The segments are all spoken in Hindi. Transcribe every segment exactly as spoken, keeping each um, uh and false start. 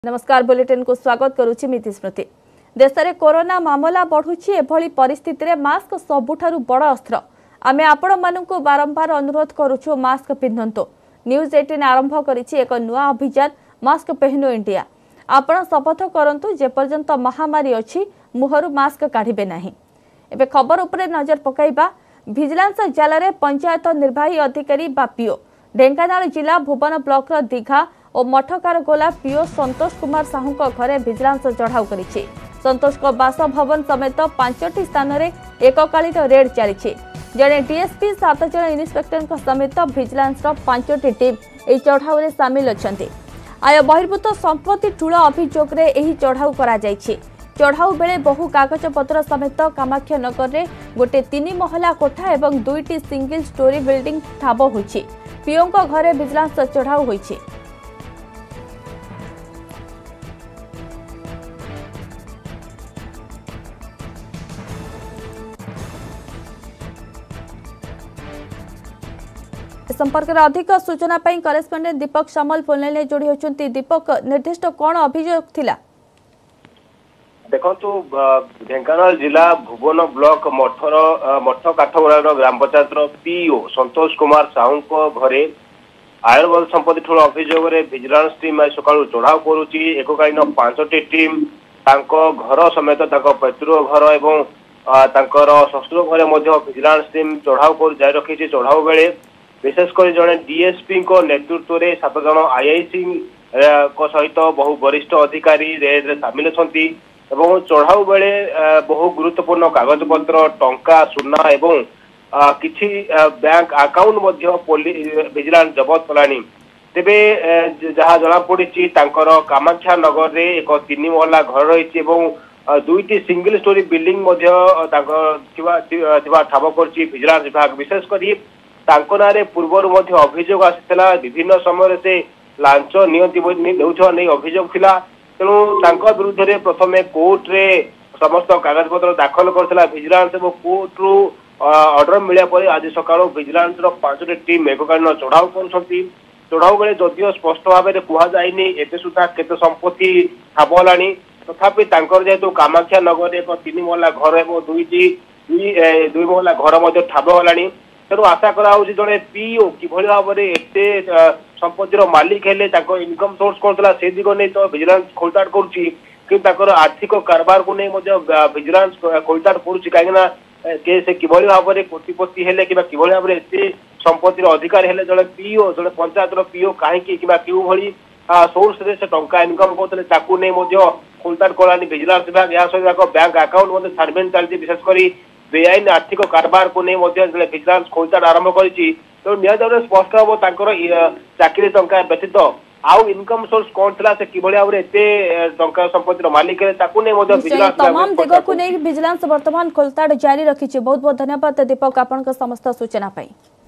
नमस्कार बुलेटिन को स्वागत करुछि मिति स्मृति। देश में कोरोना मामला बढ़ुछि एभली परिस्थिति रे मास्क सबुठारु बड़ अस्त्र। आमे आपण मानकु बारंबार अनुरोध करुछु मास्क पिंधंतु। न्यूज अठारह आरंभ करिछि एक नुआ अभियान मास्क पहनो इंडिया। आपण शपथ करंतु जे पर्यंत महामारी अछि मुहरु मास्क काढिबे नाही। एबे खबर उपरे नजर पकाइबा विजिलेंस जाल रे पंचायत निर्वाही अधिकारी बा पीओ ढेंकानाल जिला भुवन ब्लॉक रो दीघा और मठकार गोला पीओ संतोष कुमार साहू घरे विजिलेंस चढ़ाऊ करिछि। संतोष को बासभवन समेत पांचटी स्थान रे एककालीन रेड चली। जड़े डीएसपी सात जन इन्स्पेक्टर समेत विजिलेंस पांचटी टीम यह चढ़ाऊ रे सामिल अछंती। आय बहिर्भूत संपत्ति ठूल अभियोग रे एही चढ़ाऊ करा जायछि। चढ़ाऊ बेले बहु कागज पत्र समेत कामाख्यानगर रे गोटे तीन महला कोठा एवं दुईटी सिंगल स्टोरी बिल्डिंग ठाब होइछि। पीओ को घरे विजिलेंस चढ़ाऊ होइछि। संपर्क में अधिक सूचना पाई correspondent Deepak Samal phone line जोड़ी होचंती। दीपक, निर्दिष्ट कौन अभियोग थिला? देखो ढेंकानाल जिला भुवन ब्लॉक मठर मठ काठगोड़ा ग्राम पंचायत पीओ संतोष कुमार साहू घरे आयुर्वेद संपत्ति ठूल अभियोग विजिलेंस टीम आज सकाळु चढ़ाऊ करुच्ची। एककालीन पांचटी टीम घर समेत पैतृक घर एवं शशुर घरे विजिलेंस टीम चढ़ाऊ कर जारी रखी। चढ़ाऊ बेले विशेषकर जड़े डीएसपी नेतृत्व में सात जन आईआईसी सहित बहु वरिष्ठ अधिकारी रेड रे सामिल अछंती। एवं चढ़ाऊ बेले बहु गुरुत्वपूर्ण कागज पत्र टंका सुना एवं किछि बैंक अकाउंट मध्य विजिलेंस जबत कलानी। तेबे जहाँ जना पड़ी कामाख्या नगर रे एक तीन महला घर रही दुईटी सिंगल स्टोरी बिल्डिंग ठाब कर विजिलेंस विभाग। विशेषकर नारे पूर्वर अभियोग आसाला विभिन्न समय से लांच नहीं अभियोग थिला। तेणु विरुद्ध रे प्रथम कोर्ट रे समस्त कागज पत्र दाखल करथिला विजिलेंस एवं कोर्ट रु ऑर्डर मिलिया पर आज सकाळ विजिलेंस रो पांचटी टीम एककालीन चढ़ाऊ करुछंती। चढ़ाऊ बेले जदियो स्पष्ट भाव में कुहा जाइनी एते सुधा केते संपत्ति ठाब हलानी, तथापि तांकर जेतु कामाख्या नगर एक तीन महला घर एवं दुईटी दुई महला घर मध्य ठाब हलानी। तेणु आशा करा जड़े पीओ किभली भाव में एते संपत्तिर मालिक हेले इनकम सोर्स कौन से दिग नहीं तो विजिलेंस खोलताड़ करुच्ची कि आर्थिक कारबार को नहीं विजिलेंस खोलताड़ पड़ुची कहीं से किभली भाव में कोटिपति हेले कि किभली भाव में एते संपत्तिर अधिकारी हेले जड़े पीओ जड़े पंचायत पीओ कहीं क्यों भली सोर्स से टंका इनकम करते ताकू नहीं खोलताड़ कलानी विजिलेंस विभाग। या सहित बैंक अकाउंट छानबीन चलती विशेषकर बेआईन आर्थिक कारबार को नहीं विजिलेंस खोलताड़ आरंभ करी। तो निहत स्पष्ट हम चाकरी टंका व्यतीत आउ इनकम सोर्स कौन था से किभली भाव में एते टंका संपत्तिर मालिक तमाम दिग को नहीं विजिलेंस वर्तमान खोलताड़ जारी रखी। बहुत बहुत धन्यवाद दीपक आपण का समस्त सूचना पाई।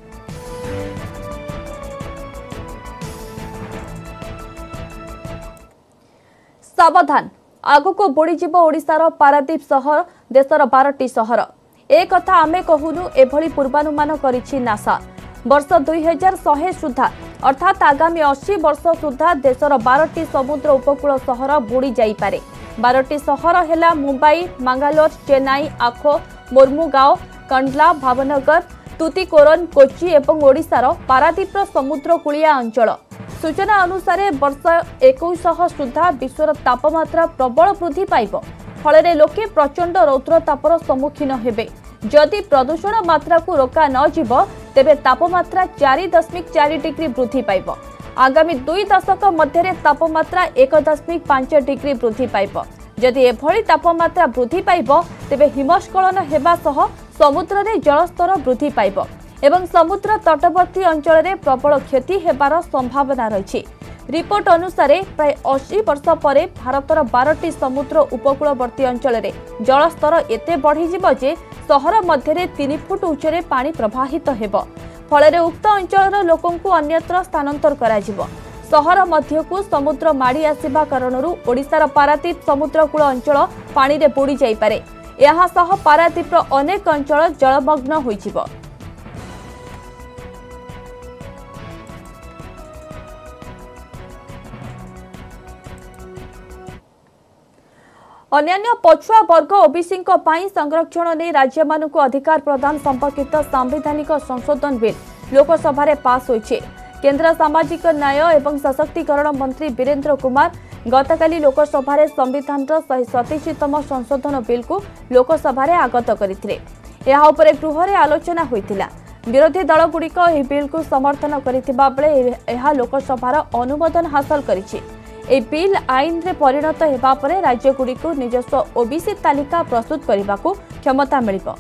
सावधान, आगको बुड़ीजीव ओडिशार पारादीप सहर देशर बारटी सहर। ए कथा आमे कहूनु एभली पूर्वानुमान करिछि नासा। वर्ष दुई हजार शहे सुधा अर्थात आगामी अस्सी वर्ष सुधा देशर बारटी समुद्र उपकूल सहर बुड़ी जाई पारे। बारटी सहर हेला मुंबई, मंगलोर, चेन्नई, आखो, मुर्मुगांव, कंडला, भावनगर, तुतीकोरन, कोची एवं ओडिशार पारादीप समुद्र कूलिया अंचल। सूचना अनुसार वर्ष इक्कीस सुधा विश्वर तापमात्रा प्रबल वृद्धि पाइब। फल लोके प्रचंड रौद्र तापर सम्मुखीन हेबे। जदि प्रदूषण मात्रा को रोका न जीव तेबे तापमात्रा चार दशमिक चार डिग्री वृद्धि पाइब। आगामी दुई दशक मध्य तापमात्रा एक दशमिक पांच डिग्री वृद्धि पाइब। जदि एभली तापमात्रा वृद्धि पाइब तेबे हिमस्खलन हेबा सह समुद्र रे जलस्तर वृद्धि पाइब एवं समुद्र तटवर्ती अंचल रे प्रबल क्षति हेबार संभावना रही। रिपोर्ट अनुसार प्राय अस्सी वर्ष पर भारतर बारटी समुद्र उपकूलवर्ती अंचल रे जलस्तर एते बढ़ीजिब जे सहर मध्य तीन फुट उच्चरे पानी प्रवाहित हेब। फल उक्त अंचल लोकंकु अन्यत्र स्थानांतर कराजिब। सहर मध्यकु समुद्र माड़ी आसिबा कारणरू ओडिशार पारादीप समुद्रकूल अंचल पानी रे बुड़ी जाई पारे। एहा सह पारादीपर अनेक अंचल जलमग्न होइजिब। अन्यान्य पछुआ वर्ग ओबीसी संरक्षण नहीं राज्य मानक अधिकार प्रदान संपर्कित सांविधानिक संशोधन बिल लोकसभा रे पास होइछे। केंद्र सामाजिक न्याय एवं सशक्तिकरण मंत्री वीरेंद्र कुमार गतकाली लोकसभा रे संविधान शहे सतैशतम संशोधन बिल को लोकसभा रे आगत करथिले। एहा उपरे गृह रे आलोचना होइतिला। विरोधी दलगुड़िक एही बिल को समर्थन करिथिबा बेले एहा लोकसभार अनुमोदन हासिल करिछि। ए बिल आईन रे परिणत हेबा परे राज्यगुड़ी को निजस्व ओबीसी तालिका प्रस्तुत करने को क्षमता मिलिबो।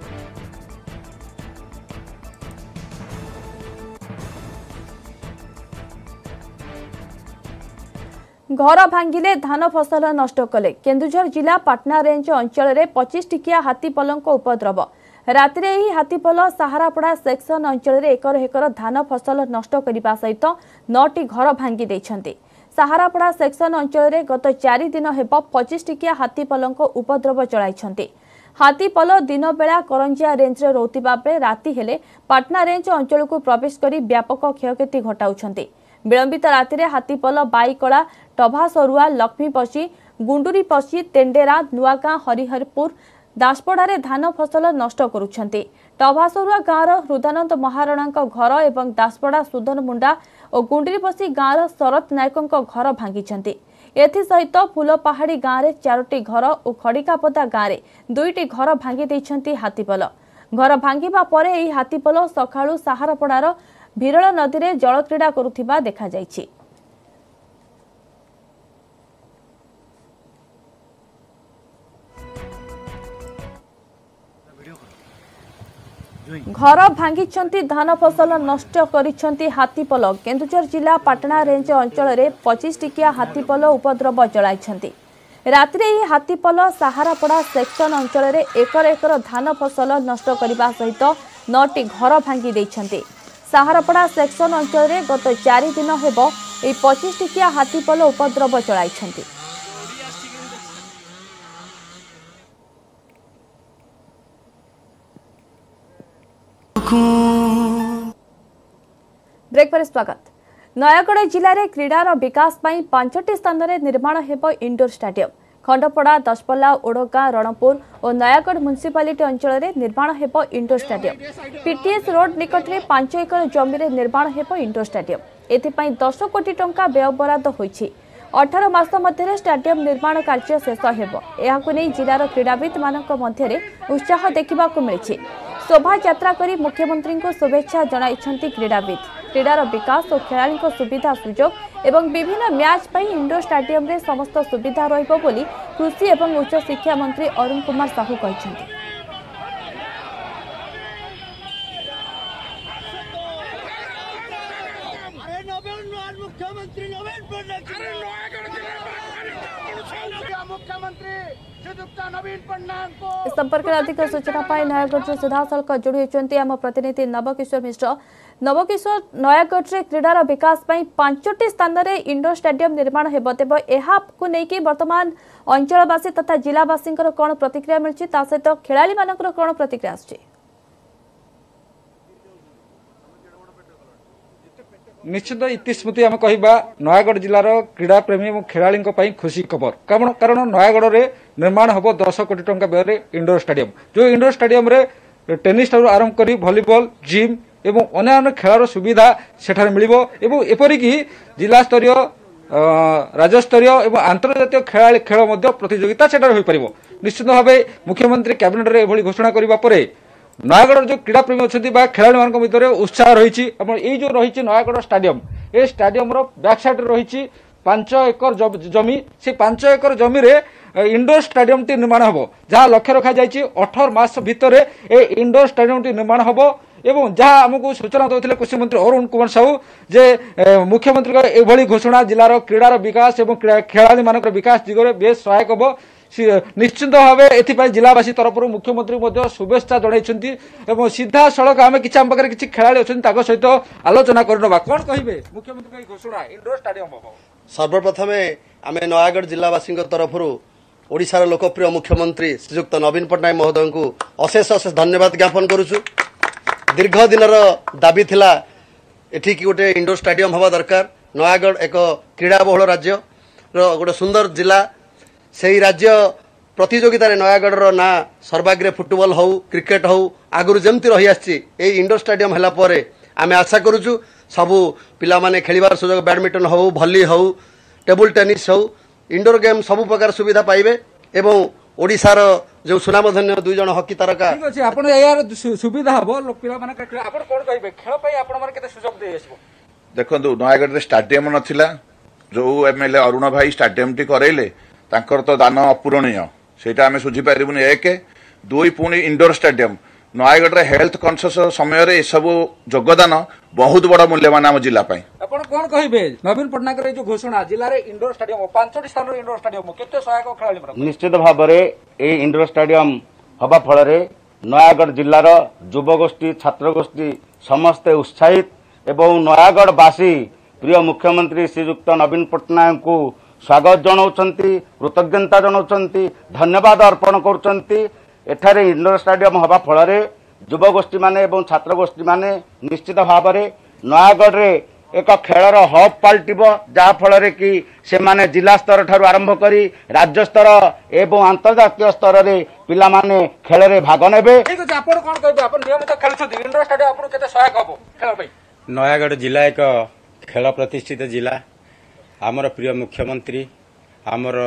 घर भांगिले धान फसल नष्ट कले। केन्दुझर जिला पाटना रेंज अंचल रे पच्चीस टिकिया हाथीपलक उपद्रव। रातिरे ही हाथीपल साहारापड़ा सेक्शन अंचल रे एकर एकर धान फसल नष्ट करने सहित नौटी घर भांगी देइछन्ति। साहारापड़ा सेक्शन अंचल रे गत चारि दिन हेब पच्चीस टिकिया हाथीपलक उपद्रव चलाइछन्ति। हाथीपल दिन बेला करंजिया रेंज रे रोतिबा बेले राति हेले पाटना रेंज अंचल को प्रवेश करी व्यापक क्षयक्षति घटाउछन्ति। विलंबित रातिरे हाथीपल बाईकला टभासरुआ लक्ष्मीपशी गुंडुरीपशी तेंडेरा नुआगां हरिहरपुर दासपड़ारे धान फसल नष्ट करुछन्ति। टभासरुआ गाँवर हृदानंद महाराणा घर एवं दासपड़ा सुदन मुंडा और गुंडुरीपशी गाँवर शरत नायक घर भांगिछन्ति। एथिसहित फूलपहाड़ी गाँव में चारोटी घर और खड़िकापदा गाँव में दुईटी घर भांगी देइछन्ति हाथीपल। घर भांगिबा परे एही हाथीपल सखाळु साहारापड़ार विरल नदी में जलक्रीड़ा करुथिबा देखा जाइछि। घर भांगी धान फसल नष्ट करिछन्ति हाथीपल। केन्दुझर जिला पाटना रेंज अंचल रे पच्चीस टिकिया हाथीपल उपद्रव चलाइछन्ति। रातिरे ही हाथीपल साहारापड़ा सेक्शन अंचल रे एकर एकर धान फसल नष्ट करने सहित नौटी घर भांगी देइछन्ति। साहारापड़ा सेक्शन अंचल रे गत चारि दिन हेब ए पच्चीस टिकिया हाथीपल उपद्रव चलाइछन्ति। ब्रेक पर स्वागत। नयागढ़ जिले में क्रीडार विकास पाई पांचटी स्थान में निर्माण हेब इंडोर स्टेडियम। खंडपड़ा दशपल्ला ओडगां रणपुर और नयागढ़ म्युनिसिपालिटी अंचल में निर्माण हेब इंडोर स्टेडियम। पीटीएस रोड निकट में पांच एकर जमी में निर्माण हेब इंडोर स्टेडियम। एथिपाई दस कोटी टंका व्यय बराद होइछि। अठारह मास मध्य स्टेडियम निर्माण कार्य शेष हेब। एहाकु नै जिलार क्रीडाविद मानक मध्य उत्साह देखा मिली। शोभा यात्रा करी मुख्यमंत्री को शुभेच्छा जणाइछन्ति क्रीडाविद। क्रीडार विकास और खेलाड़ी सुविधा सुजोग एवं विभिन्न मैच पर इंडोर स्टेडियम रे समस्त सुविधा रहिबो बोली कृषि एवं उच्च शिक्षा मंत्री अरुण कुमार साहू कहछन्ति। इस संपर्क में अधिक सूचना पाई नयागढ़ सीधासलख जोड़ी होती आम प्रतिनिधि नवकिशोर मिश्र। नवकिशोर, नयागढ़ रे क्रीडार विकास पाई पांचटी स्थान में इंडोर स्टेडियम निर्माण हेब। तेबे एहाकु नेकी वर्तमान अंचलवासी तथा जिलावासी कौन प्रतिक्रिया मिलछि, ता सहित खेलाड़ी मानकर कौन प्रतिक्रिया आछि? निश्चित इतिस्मृति आम कहवा नयागढ़ जिलार क्रीड़ा प्रेमी और खेलाड़ी खुशी खबर। कारण कारण नयागढ़ में निर्माण हम दस कोटी टंका व्यय इंडोर स्टेडियम। जो इंडोर स्टेडियम रे टेनिस ठार आरंभ कर भलीबॉल जिम एवं अन्य खेलार सुविधा सेठार मिलिबो एवं एपरिक जिला स्तरीय राज्यस्तरीय एवं आंतर्जातीय खेला खेल प्रतियोगिता सेठार होई परिबो। निश्चित भाव मुख्यमंत्री कैबिनेट रे एभली घोषणा करिबा परे नयागढ़ जो क्रीड़ा प्रेमी अच्छा खेलाड़ी मान मध्य उत्साह रही। जो रही नयागढ़ स्टेडियम, ये स्टेडियम बैक साइड रही पांच एकर जमी। से पांच एकर जमी रे इंडोर स्टेडियम टी निर्माण हम, जहाँ लक्ष्य रखा जाइए अठारह मास भितर ए इंडोर स्टेडियम टी निर्माण हम। एवं जहाँ आमको सूचना देते कृषि मंत्री अरुण कुमार साहू जे मुख्यमंत्री एभली घोषणा जिलार क्रीडार विकास और खेलाड़ी मान विकास दिगरे बेस सहायक हम। निश्चित भाव ए जिलावासी तरफ मुख्यमंत्री शुभेच्छा जन सीधा सड़क आम कि पाखे किसी खेलाड़ी अच्छा सहित आलोचना करना कौन कहे मुख्यमंत्री घोषणा इंडोर स्टेडियम हम। सर्वप्रथम आम नयागढ़ जिलावासी तरफ ओडिशार लोकप्रिय मुख्यमंत्री श्रीयुक्त नवीन पट्टनायक महोदय को अशेष अशेष धन्यवाद ज्ञापन करुचु। दीर्घ दिनर दाबी थिला एठी कि गोटे इंडोर स्टेडियम हवा दरकार। नयागढ़ एक क्रीड़ा बहुल राज्य गोटे सुंदर जिला, से राज्य प्रतियोगितार नयागढ़ ना सर्वाग्रे फुटबॉल हो क्रिकेट हो आगुरी जमती रही आसी इंडोर स्टेडियम है पर आम आशा करुचु सबू पिला माने खेलिबार सुजोग बैडमिंटन हो भली हो टेबुल टेनिस हो इंडोर गेम सबू प्रकार सुविधा पाइबे एवं ओडिशार जो सुनामधन्य दुई जन हकी तारका ठीक अछि आपण यार सुविधा हबो लोक पिला माने आपण कोन कहिबे खेल पई आपण माने केते सुजोग दे आसीबो देखंतु नयागढ़ रे स्टेडियम नथिला जो एमएलए अरुण भाई स्टेडियम टी करैले तांकर तो दान अपूरणीय सेटा आमे सुझी पारिबुनी एक दुई पुणी इंडोर स्टेडियम नयागढ़ रे हेल्थ कॉन्शियस समय रे सब योगदान बहुत बड़ा मूल्यवान आम जिला पाई आपण कोन कहिबे नवीन पटनायक रे जो घोषणा जिला रे इंडोर स्टेडियम पांचटी स्थान रे इंडोर स्टेडियम केते सहायक खेलाड़ी पर निश्चित भाव रे ए इंडोर स्टेडियम हबा फल रे नयागढ़ जिल्ला रो युवगोष्ठी छात्रगोष्ठी समस्त उत्साहित एवं नयागढ़ वासी प्रिय मुख्यमंत्री श्रीयुक्त नवीन पटनायक को स्वागत जनाउछंती कृतज्ञता जनाउछंती धन्यवाद अर्पण करुछंती एठारे इंडोर स्टेडियम हबा फल रे युवगोष्ठी माने एवं छात्रगोष्ठी माने निश्चित भाव रे नयागढ़ रे एक खेलर हब पलटिबो जहा फल रे कि से माने जिला स्तर ठारू आरंभ करी राज्य स्तर एवं अंतर्राष्ट्रीय स्तर रे पिला माने खेल रे भाग नेबे ठीक अछि आपण कोन कहिबे आपण नियमित खेलछथि इंडोर स्टेडियम आपण केते सहायक हबो खेल पई नयागढ़ जिला एक खेल प्रतिष्ठित जिला आमर प्रिय मुख्यमंत्री आमर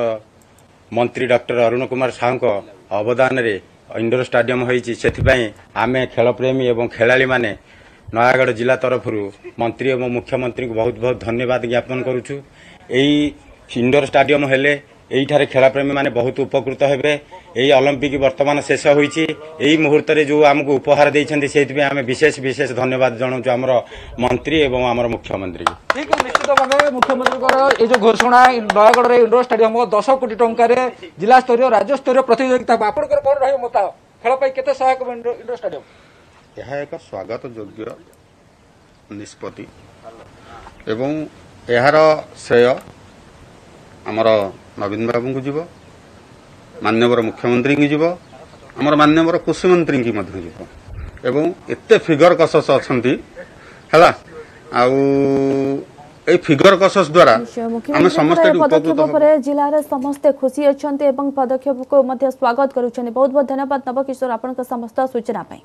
मंत्री डॉक्टर अरुण कुमार साहू को अवदान रे इंडोर स्टेडियम होईची सेथिपई आमे खेल प्रेमी एवं खेलाड़ी माने नयागढ़ जिला तरफ मंत्री एवं मुख्यमंत्री को बहुत बहुत धन्यवाद ज्ञापन करुछु एई इंडोर स्टेडियम हेले एठारे खेल प्रेमी माने बहुत उपकृत हेबे एई ओलंपिक वर्तमान शेष होईची एई मुहूर्त रे जो हमको उपहार देइछन्ती सेथिपई आमे विशेष विशेष धन्यवाद जणाउछु हमर मंत्री एवं हमर मुख्यमंत्री ठीक है निश्चित भाव मुख्यमंत्री ये जो घोषणा नयागढ़ रे इंडोर स्टेडियम दस कोटी टंका रे जिला स्तरीय राज्य स्तरीय प्रतियोगिता आपण कोन रही मत खेल पई केते सहायक इंडोर स्टेडियम यह एक स्वागत योग्य निष्पत्ति एवं यार श्रेय आमर नवीन बाबू को जीव माननीय मुख्यमंत्री की जीव आमर माननीय कृषि मंत्री की मध्य जीव एवं एते फिगर कसस अछंती हला आउ ए फिगर कसस द्वारा हम समस्त पदक्षेप पर जिला रे समस्त खुशी अछंती एवं पदक्षेप को मध्य स्वागत करूछनी बहुत बहुत धन्यवाद नवकिशोर आपण का समस्त सूचना पाई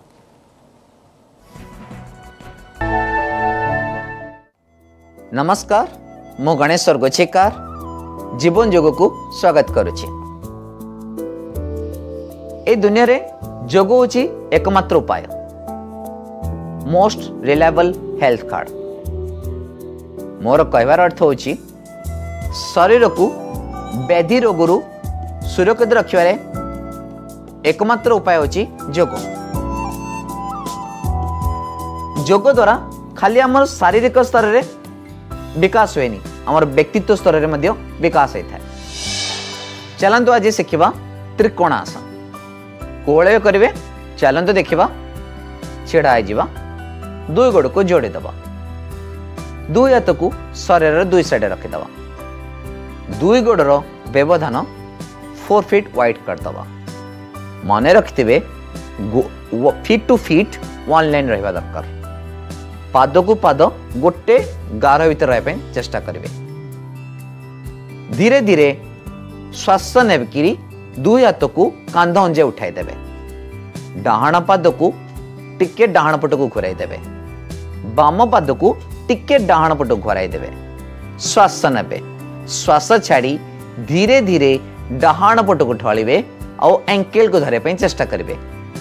नमस्कार मु गणेश्वर गोछेकार जीवन जोग को स्वागत करुछि ए दुनिया रे जोग होछि एकमात्र उपाय मोस्ट रिलायबल हेल्थ कार्ड मोर कहवार अर्थ होछि शरीर को व्याधि रोगरु सुरक्षित रखिबारे एकमात्र उपाय होछि जोग जोग द्वारा खाली हमर शारीरिक स्तर रे विकास हुएनी आमर व्यक्तित्व स्तर रे मध्य विकास होता है चलंतु आज शिखिबा त्रिकोणासन कोलय करिवे चलंतु देखिबा छेड़ा आइजिबा दुई गोड़ को जोड़ी दबा दुई हाथ को शरीर दुई साइड रखी दबा दुई गोड़र व्यवधान फोर फीट वाइड कर दबा मन रखिथिबे feet to feet one line रहिबा दरकार पाद को पाद गोटे गार भीतर रहा चेष्टा करेंगे धीरे धीरे श्वास नेबकिरी दुई हाथ को कांध अंजे उठाई देबे डाहाण पाद को टिके डाहाण पट को घुराई देबे बाम पाद को टिके डाहाण पट को घुराई देबे श्वास नेबे श्वास छाड़ी धीरे धीरे डाहाण पट को ढलिबे और एंकल को धरे पे चेष्टा करेंगे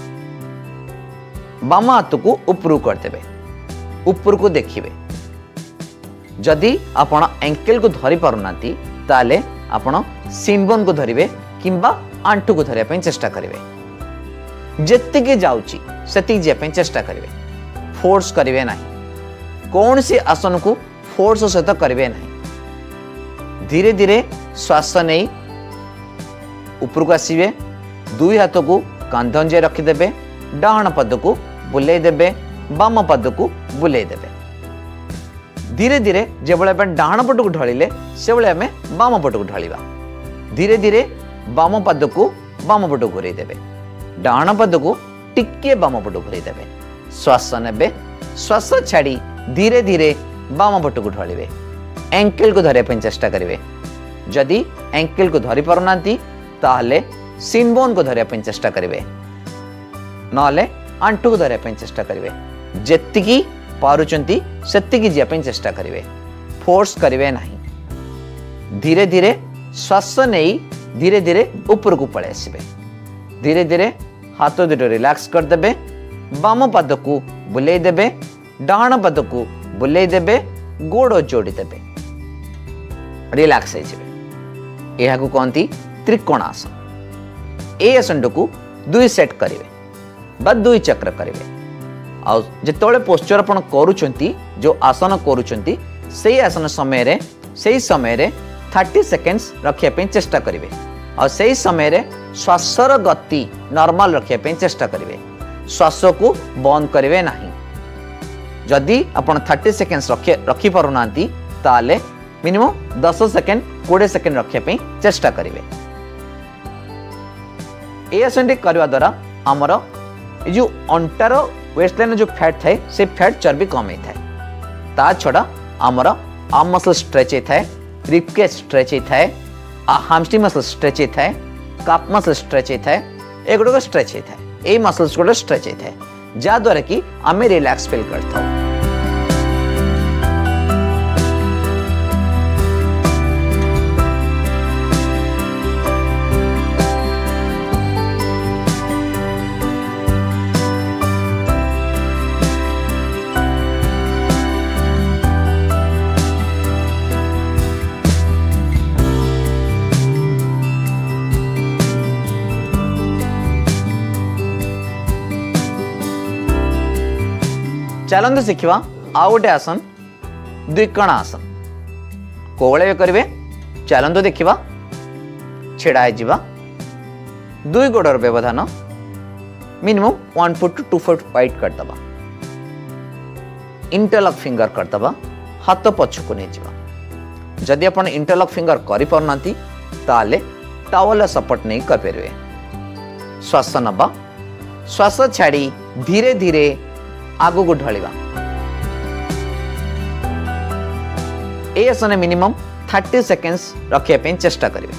बाम हाथ को ऊपर कर देबे ऊपर को देखिए जदि आपण एंकल को धरी पारुनाती ताले आपण सिम्बन को धरिबे किंबा आंटू को धरिया पे चेष्टा करेंगे जेतिके जाउची सेतिक जे पे चेष्टा करेंगे फोर्स करेंगे नहीं कौन सी आसन को फोर्स सहित करेंगे नहीं धीरे धीरे श्वास नहीं ऊपर को आसीबे दुई हाथ को कांधंजे रखिदेबे डाहाण पाद को बुलाई देबे बाम पाद को बुलाई देबे धीरे धीरे जो डाहाण पट को ढलिले से आम बाम पट को ढलिबा धीरे धीरे बाम पाद को बाम पट को घुराई देबे डाहाण पाद को टिके बाम पट को घुराई देबे श्वास नेबे श्वास छाड़ी धीरे धीरे बाम पट को ढलिबे एंकल को धरिया पे चेष्टा करेंगे जदि एंकल को धरी पारुनांती ताहले सिन बोन को धरिया पे चेष्टा करेंगे नले आंटू को धरिया पे चेष्टा करेंगे जेतिकी पारुचंती सेतिकी जिया पे चेष्टा करेंगे फोर्स करेंगे नहीं धीरे धीरे श्वास नहीं धीरे धीरे ऊपर को पड़े आसबे धीरे धीरे हाथ दुटा रिलैक्स करदे बाम पाद को बुले देबे डाण पाद को बुले देबे गोड़ जोड़ी देबे रिलैक्स होइबे एहा को कहंती त्रिकोणासन ए आसन को दुई सेट करेंगे बा दुई चक्र करेंगे आ जिते पोस्चर अपन करुचंती जो आसन करुचंती से आसन समय रे से समय रे तीस सेकेंड्स रखिया पे चेष्टा करेंगे और से समय रे श्वासर गति नॉर्मल रखिया पे चेष्टा करेंगे श्वास को बंद करेंगे नहीं जदि अपन तीस सेकेंड्स रखि रखि पारुना ताले मिनिमम दस सेकेंड बीस सेकेंड रखिया पे चेष्टा करेंगे ए आसन करवा द्वारा आमर जो अंटार वेस्ट लाइन जो फैट थाए से फैट चर्बी कम होता है ता छड़ा आमर आर्म मसल स्ट्रेच होता है रिपकेज स्ट्रेच होता है हामस्ट्रिंग मसल स्ट्रेच होता है काप मसल स्ट्रेच होता है एगुड़क स्ट्रेच होता है ये मसल्स गुड़ा स्ट्रेच होता है जहाद्वारा कि आम रिलैक्स फील करता हूँ चलते शिखा आउ गोटे आसन द्विकण आसन कोले करेंगे चलते देखा छेड़ा जा दुई गोड़र व्यवधान minimum one foot to two foot wide करदे इंटरलॉक फिंगर करदे हाथ पछक नहीं जा जदि आप इंटरलॉक फिंगर कर पारना ताले टावल सपोर्ट नहीं करेंगे श्वास नवा श्वास छाड़ी धीरे धीरे आगु को ढलिबा ए आसन मिनिमम तीस सेकेंड्स रखिया पे चेष्टा करेंगे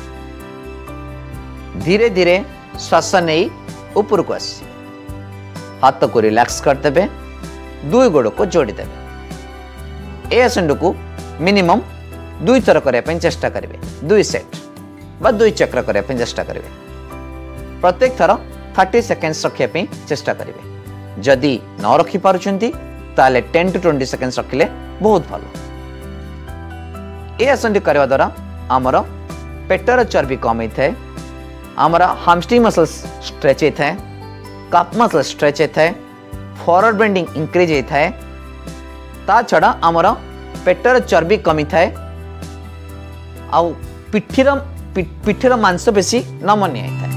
धीरे धीरे श्वास नहीं ऊपर को आस हाथ को रिलैक्स करदे दुई गोड़ को जोड़ी देबे ए आसन को मिनिमम दुई थर करने चेष्टा करेंगे दुई सेट बा दुई चक्र करने चेष्टा करेंगे प्रत्येक थर तीस सेकेंड्स रखिया पे चेष्टा करेंगे जदि न रखी पारुचंती ताले टेन टू ट्वेंटी सेकेंड्स रखिले बहुत भलो ए आसन करवा द्वारा आमर पेटर चर्बी कम होता है आमर हामस्ट्रिंग मसल्स स्ट्रेच होता है काप मसल स्ट्रेच होता है फॉरवर्ड बेंडिंग इंक्रीज होता है ता छड़ा आमर पेटर चर्बी कमी थाए आउ पिठीर पिठीर मांसपेशी नमनीय होता है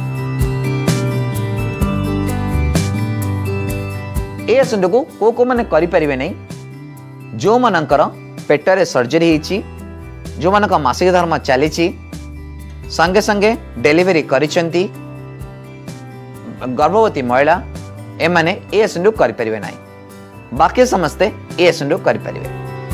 ए आसन को को को माने करि परिबे नै जो मानकर पेटरे सर्जरी होती जो मानक मासिक धर्म चली संगे संगे डेलीवरी करिसेंती गर्भवती महिला एमाने ए आसन करि परिबे नै बाकी समस्ते ए आसन करि परिबे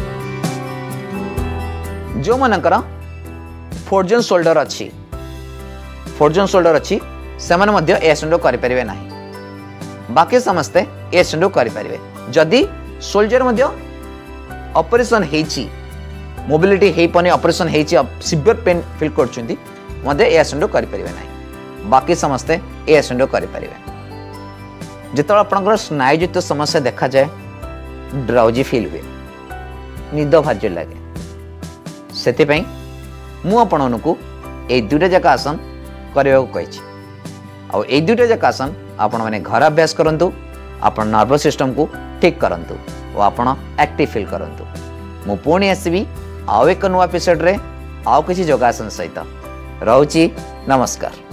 जो मानकर फोर्जन शोल्डर अच्छी फोर्जन शोल्डर अच्छी से माने मध्य ए आसन करि परिबे नै बाकी समस्ते ए आसन करि परिबे जदि शोल्डर मध्य ऑपरेशन हेची मोबिलिटी हे पने ऑपरेशन हेची सिवियर पेन फील करछुंती मध्य ए आसन करि परिबे नै बाकी समस्ते ए आसन करि परिबे जेतळ आपनकर स्नायुयुक्त समस्या देखा जाए ड्राउजी फील हुए निद भाज्य लगे सेति पई मु आपननको ए दुटा जका आसन करबा को कहिछि आ ए दुटा जका आसन आपण माने घर अभ्यास करंतु आपण नर्वस सिस्टम को ठीक करंतु और आपण एक्टिव फील करंतु मु पुणी आसीबी आउ एक नुआ एपिसोड रे आउ किछि योगासन सहित रहउची नमस्कार।